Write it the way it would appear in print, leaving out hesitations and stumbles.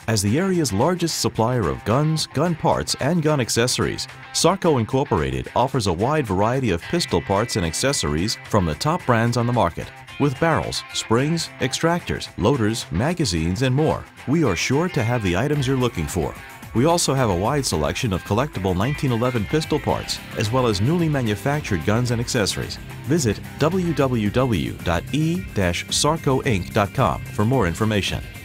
As the area's largest supplier of guns, gun parts, and gun accessories, Sarco Incorporated offers a wide variety of pistol parts and accessories from the top brands on the market. With barrels, springs, extractors, loaders, magazines, and more, we are sure to have the items you're looking for. We also have a wide selection of collectible 1911 pistol parts, as well as newly manufactured guns and accessories. Visit www.e-sarcoinc.com for more information.